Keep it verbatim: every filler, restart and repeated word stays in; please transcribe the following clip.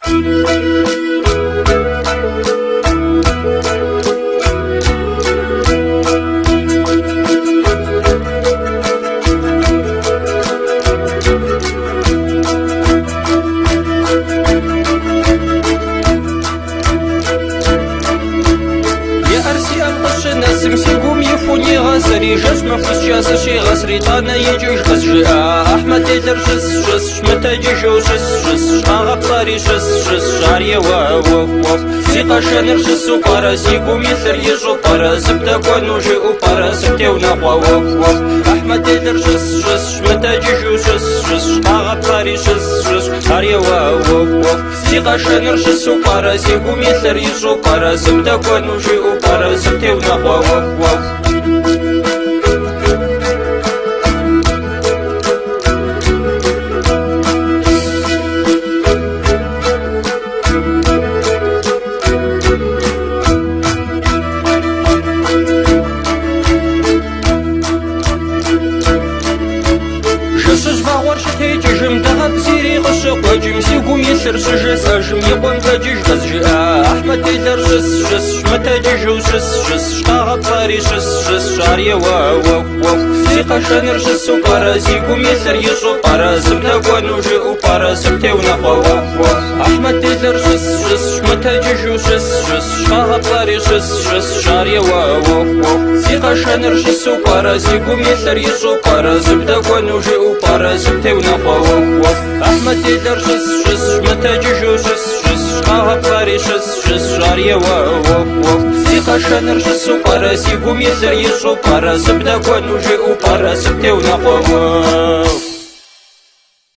سمسيقوم يفوني غازري جز مفوز جاس شي غسري طانا يجيش غز جاء أحمد تيتر شس شس متى جيشو شس شس شاغ بطاري شس شس شاري واو واو سيقا شانر شس وقارا سيقوم يثر يجو قارا سبتا كونو جيء وقارا سبتيونا واو واو أحمد تيتر شس شس متى جيشو شس شس شاغ بطاري شس شس شاري واو واو سيقا شانر شس وقارا سيقوم يثر يجو قارا سبتا كونو جيء وقارا سبتيونا واو واو جم دهب سيري غشق وجم سيقوم يسر سجس أجم يقوم تجيش غز جاء أحمد تيتر شس شس متى جيجو شس شس شاغ بطاري شس شس شاري واو واو سيقا شانر شس وقارا سيقوم يسر يشو قارا سبتا قوانو جيء وقارا سبتيونا واو واو أحمد تيتر شس شس متى جيجو شس شس شاغ بطاري شس شس شاري واو واو سيقا شانر شس وقارا سيقوم يسر يشو قارا سبتا قوانو جيء وقارا سبتيونا واو أحمد تيتر شس شس متى جيجو شس شس شاغ بطاري شس شس شاري واو واو سيقا شانر شس وقارا سيقوم يسر يشو قارا سبتا قوانو جيء وقارا سبتيونا واو